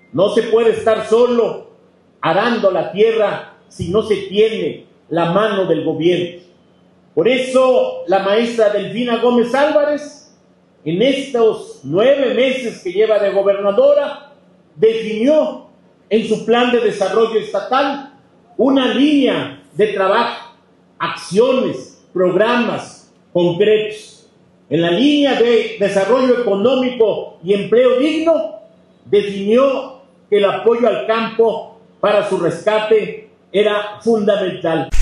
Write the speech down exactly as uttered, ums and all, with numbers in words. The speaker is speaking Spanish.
No se puede estar solo arando la tierra si no se tiene la mano del gobierno. Por eso la maestra Delfina Gómez Álvarez, en estos nueve meses que lleva de gobernadora, definió en su plan de desarrollo estatal una línea de trabajo, acciones, programas concretos. En la línea de desarrollo económico y empleo digno, definió que el apoyo al campo para su rescate era fundamental.